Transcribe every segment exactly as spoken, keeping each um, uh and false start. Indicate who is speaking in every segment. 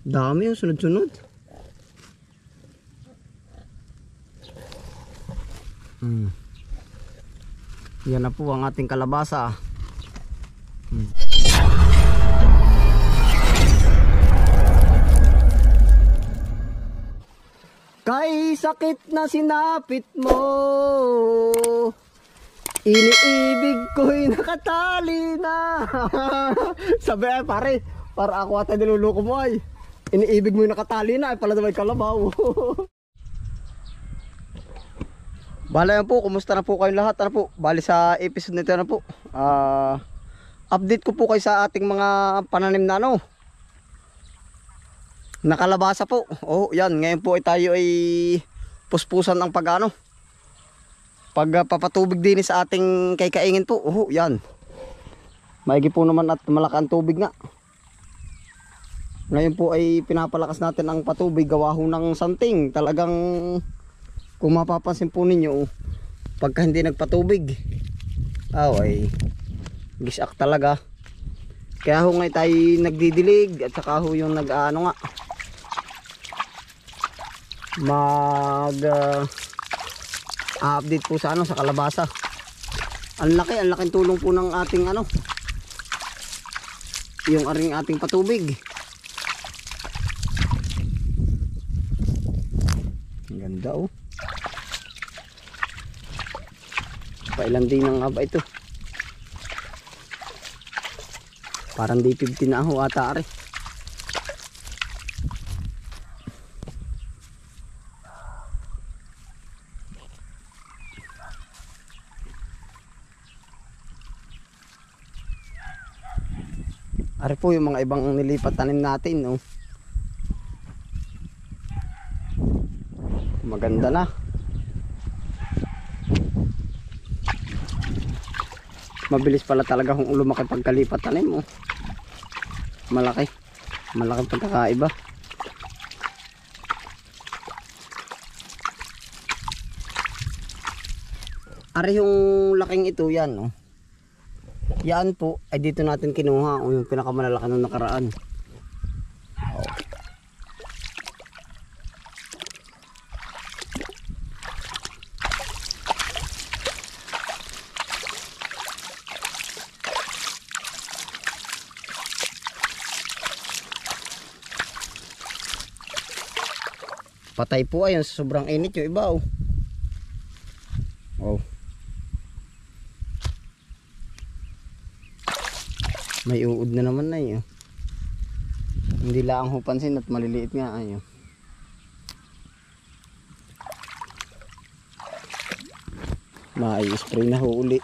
Speaker 1: Dami yung sunod-sunod. Hmm. Yan na po ang ating kalabasa. Hmm. Kay sakit na sinapit mo, iniibig ko'y nakatali na. Sabi ay pare, para ako ata niluluko mo ay. Iniibig mo'y nakatali na, ay pala naman kalabaw. Bala yan po, kumusta na po kayong lahat? Ano po? Bali sa episode nito na po. Uh, update ko po kayo sa ating mga pananim na ano. Nakalabasa po. Oh, yan. Ngayon po ay tayo ay puspusan ang pag-ano. Pagpapatubig din sa ating kaykaingin po. Oh, yan. Maigi po naman at malaki ang tubig nga. Ngayon po ay pinapalakas natin ang patubig gawa ho ng santing. Talagang kung mapapansin po ninyo, pagka hindi nagpatubig, oh, ay gisak talaga. Kaya ho ngayon tayo nagdidilig at saka ho yung nag-ano nga mag uh, update po sa ano sa kalabasa. Ang laki, ang laking tulong po ng ating ano yung aring ating patubig. Ang ganda oh. Pailan din ang aba ito. Parang D fifty na ho ata are. Are po yung mga ibang nilipat tanim natin, no. Maganda na. Mabilis pala talaga kung lumaki pagkalipat tanim, oh. Malaki. Malaking pagkakaiba. Are yung laking ito yan, no. Yan po ay dito natin kinuha o yung pinakamalalaki nung nakaraan. Oh. Patay po ayun sa sobrang init yung iba oh. Oh. May uod na naman na yun. Hindi lang ho pansin at maliliit nga ayun. Mai-spray na ho uli.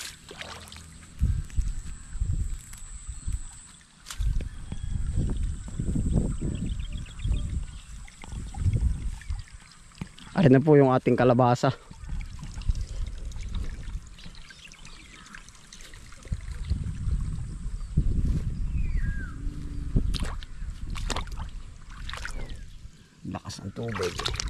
Speaker 1: Ayan na po yung ating kalabasa. Lakas ng tubig.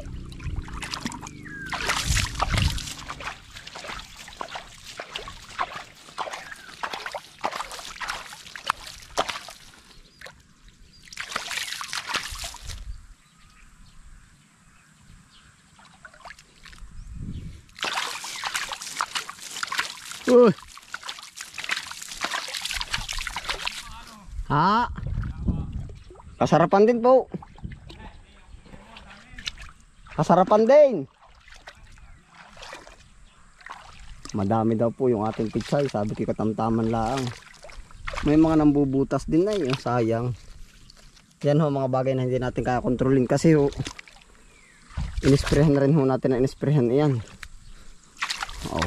Speaker 1: Uy. Ha? Kasarapan din po. Kasarapan din. Madami daw po yung ating pitsay. Sabi ko katamtaman lang. May mga nambubutas din na yun. Sayang. Yan ho mga bagay na hindi natin kaya kontrolin. Kasi ho inisprehan na rin ho natin na inisprehan yan. Oo.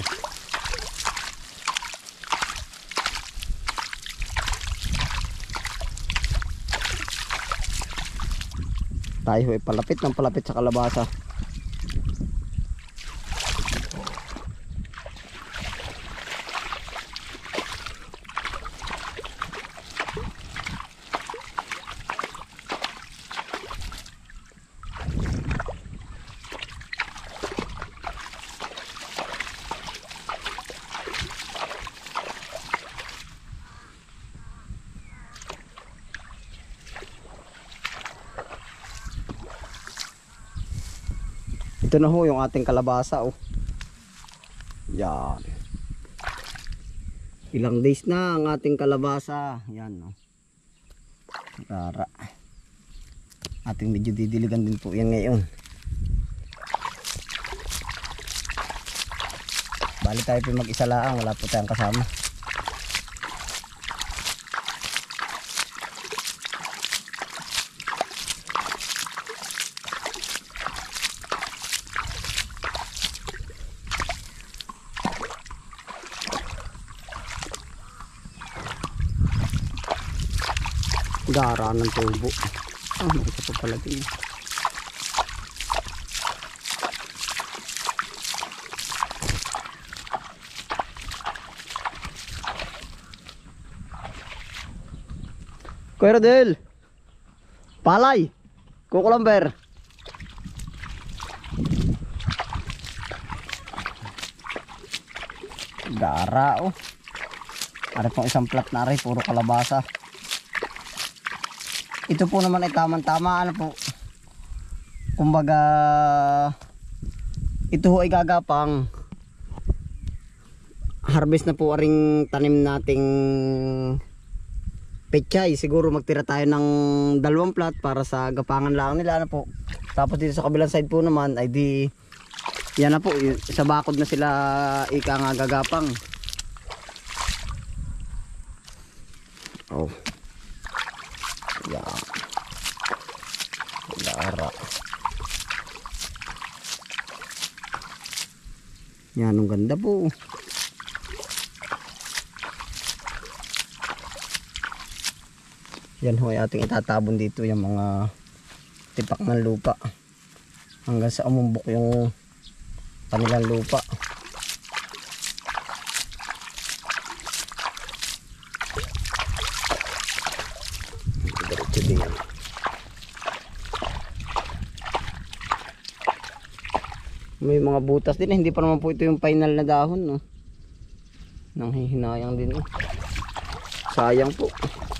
Speaker 1: Tayo ay palapit ng palapit sa kalabasa. Ito na ho yung ating kalabasa oh. Yan. Ilang days na ang ating kalabasa. Yan oh. Tara. Ating medyo didiligan din po yan ngayon. Bali tayo po mag-isa lang, wala po tayong kasama. Gara ng tubo. Ah, may isa pa pala din. Kuya Rodel, palay, kukulamber. Gara oh. Ari pong isang plat na rin, puro kalabasa. Ito po naman ay tamang-tama, ano po. Kumbaga ito ho ay gagapang harvest na po aring tanim nating pechay. Siguro magtira tayo ng dalawang plat para sa gapangan lang nila, ano po. Tapos dito sa kabilang side po naman ay di yan na po, sa bakod na sila ika nga gagapang. Oh. Yan. Lara. Yan, ang ganda po. Yan ho ay ating itatabon dito yung mga tipak ng lupa hanggang sa umumbok yung kanilang lupa. Diretso din. May mga butas din, hindi pa naman po ito yung final na dahon, no? Nang hihinayang din, eh. Sayang po.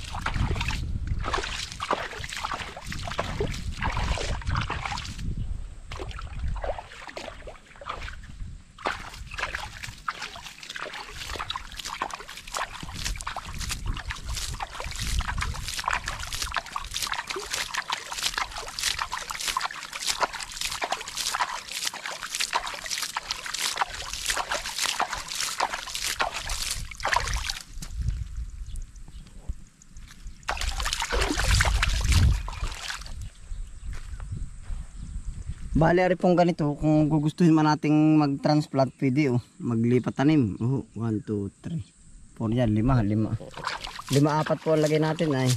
Speaker 1: Bali, ari pong ganito, kung gugustuhin man nating mag-transplant, pwede oh, maglipat tanim. Oh, one, two, three, four yan, lima, lima. Lima, apat po ang lagay natin ay.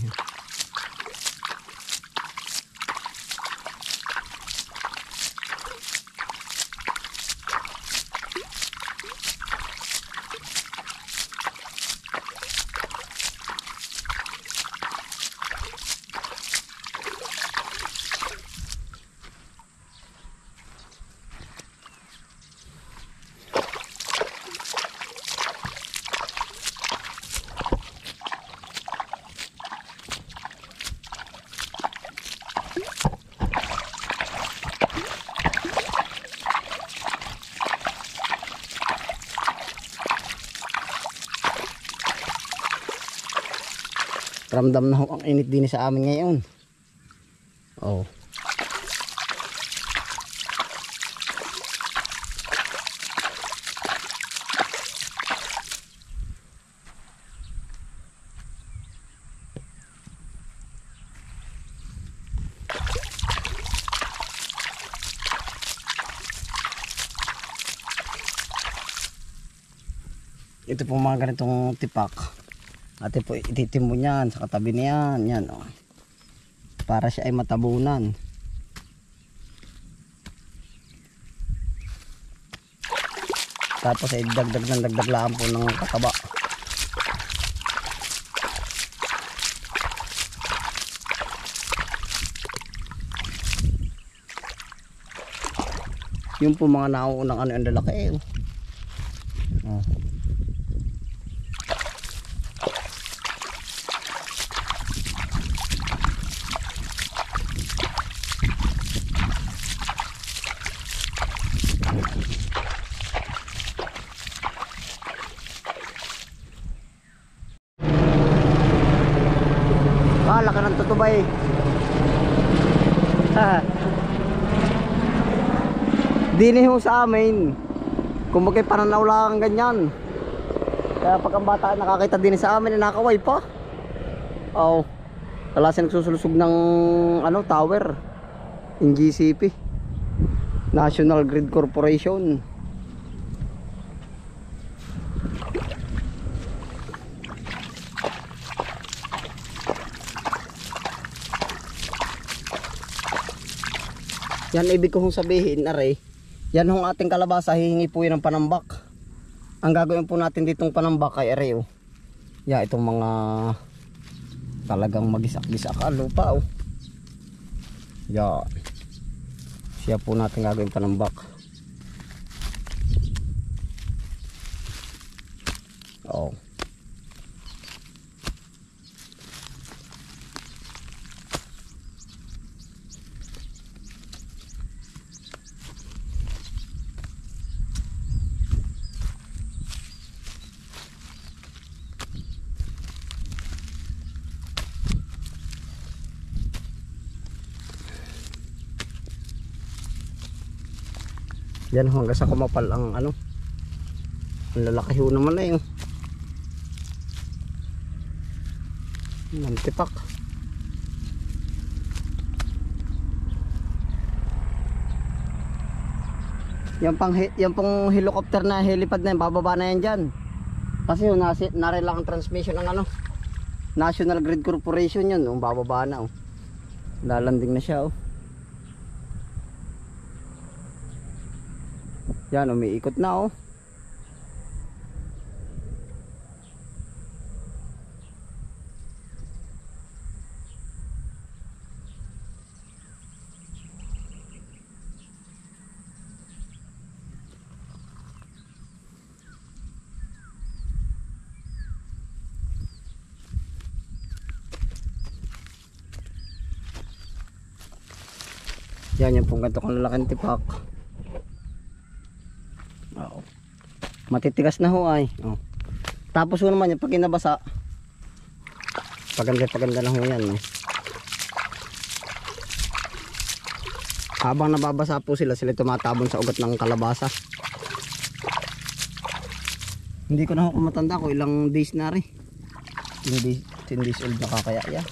Speaker 1: Ramdam na ho ang init din sa amin ngayon. Oh. Ito po mga ganitong tipak. Ate po ititimbon yan sa katabi niyan, yan oh. Para siya ay matabunan. Tapos ay dagdag ng dagdag lang po ng kataba. Yung po mga nauunang ano yung lalaki eh. Oh. ko ba eh. Dini ho sa amin. Kung bakit pananaw lang ganyan. Kaya pag ang bata nakakita din sa amin, nakakaway pa. Oh. Wala siya nagsusulusog ng ano, tower. N G C P. National Grid Corporation. Yan ibig kong sabihin, aray. Yan hong ating kalabasa, hihingi po yan ng panambak. Ang gagawin po natin ditong panambak ay aray, oh. Ya, itong mga talagang magisak-gisak ang lupa, oh. Ya. Siya po natin gagawin panambak. Oh. Yan hanggang sa kumapal ang ano. Ang lalaki ho naman na yun. Nantipak. Yan pang yan pong helicopter na helipad na yan, bababa na yan dyan. Kasi yun, narin lang ang transmission ng ano, National Grid Corporation yun, yung bababa na, oh. Lalanding na siya, oh. Yan, umiikot na, oh. Yan, yung pong ganito kang lalaking tipak. Oo. Matitigas na ho ay. Oh. Tapos ho naman yung pag inabasa, paganda paganda na ho yan, no? Habang nababasa po sila, sila tumatabon sa ugat ng kalabasa. Hindi ko na ho kumatanda ko ilang days na rin. ten days old na kakaya yan.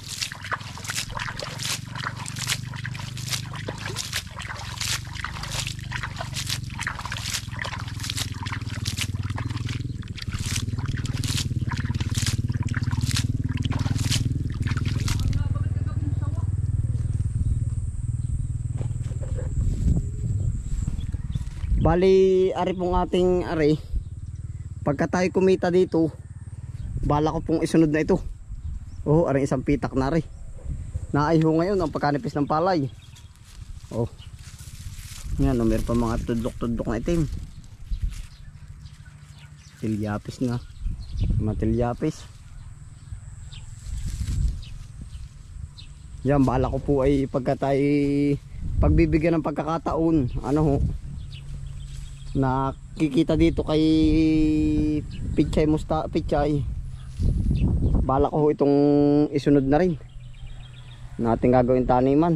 Speaker 1: Bali, ari pong ating ari. Pagka tayo kumita dito, bala ko pong isunod na ito. Oh, ari isang pitak na ari. Naayho ngayon ang pagkanipis ng palay. Oh. Yan, oh, meron pa mga tudlok-tudlok na itim. Tilyapis na. Mga tilyapis. Yan, bala ko po ay pagka tayo pagbibigyan ng pagkakataon, ano ho, nakikita dito kay Pichay Musta Pichay, bala ko itong isunod na rin natin gagawin taniman.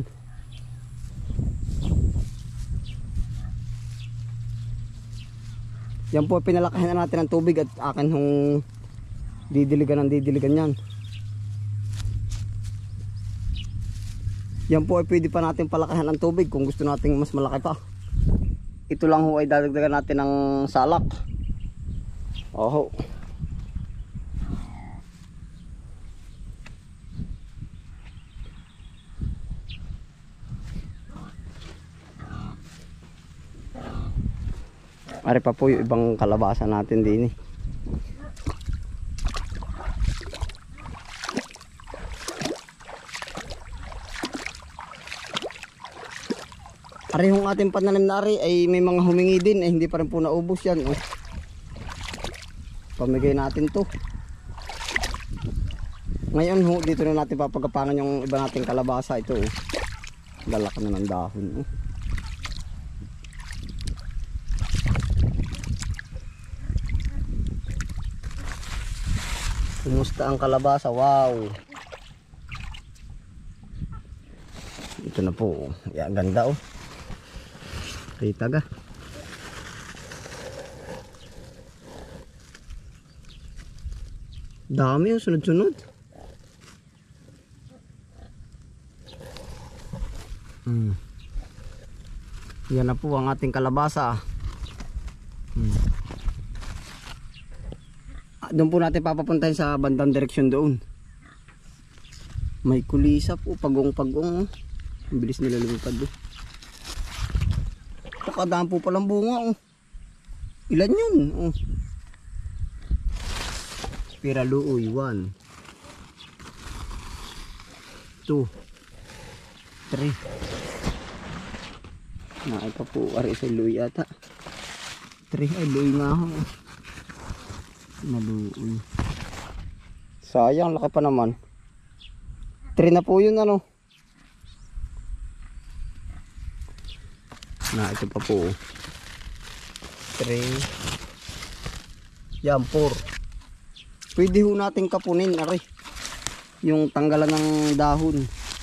Speaker 1: Yan po pinalakihan na natin ng tubig at akin hong didiligan ng didiligan yan. Yan po ay pwede pa natin palakihan ng tubig kung gusto natin mas malaki pa. Ito lang ho ay dadagdagan natin ng salak. Oho. Ari pa po yung ibang kalabasa natin din eh. Ari yung ating pananim na ari ay may mga humingi din eh, hindi pa rin po naubos yan, oh. Pamigay natin to. Ngayon ho, dito na natin papagapangan yung iba nating kalabasa. Ito, oh. Lalaki na ng dahon, oh. Kumusta ang kalabasa? Wow. Ito na po. Yan, ganda oh. Kita ga. Dami oh, sunod-sunod. Hmm. Yan na po ang ating kalabasa. Hmm. Ah, doon po natin papapuntahin sa bandang direksyon doon. May kulisa po, pagong-pagong. Ang bilis nila lumipad doon. Pakadaan po palang bunga oh. Ilan yun? Oh. Piraluoy, one, two, three. Na ay pa po, ari sa luoy ata. three ay luoy nga ho. Naluoy. Sayang, laki pa naman. three na po yun ano. Na ito pa po. three. Yan, four. Pwede ho natin kapunin, ari. Yung tanggalan ng dahon.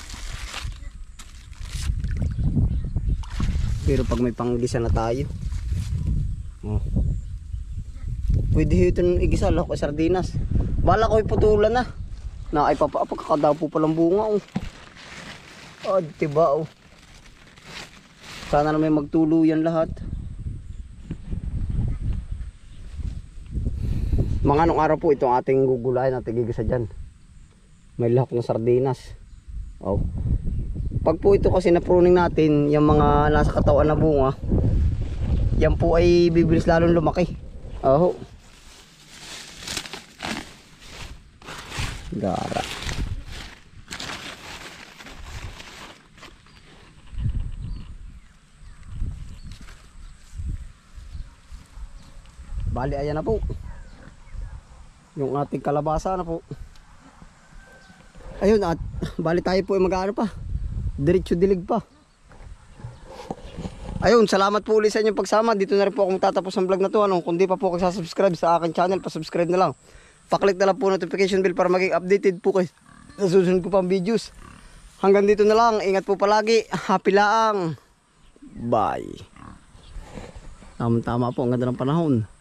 Speaker 1: Pero pag may panggisa na tayo. Oh. Pwede ho ito igisa lang ko sardinas. Bala ko iputulan na. Na ay papa, pagkakadapo palang bunga oh. Oh, diba oh. Sana na may magtuluyan lahat. Mga anong araw po itong ating gugulayan at igigisa dyan. May lahok na sardinas. Oh. Pag po ito kasi na-pruning natin, yung mga nasa katawan na bunga, yan po ay bibilis lalong lumaki. Oh. Gara. Bali, ayan na po. Yung ating kalabasa na po. Ayun at bali tayo po ay mag-aano pa. Diretso dilig pa. Ayun, salamat po ulit sa inyong pagsama. Dito na rin po akong tatapos ang vlog na to. Ano, kung di pa po kayo subscribe sa aking channel, pa-subscribe na lang. Pa-click na lang po notification bell para maging updated po kayo sa susunod ko pang videos. Hanggang dito na lang. Ingat po palagi. Happy laang. Bye. Tama-tama po. Ang ganda ng panahon.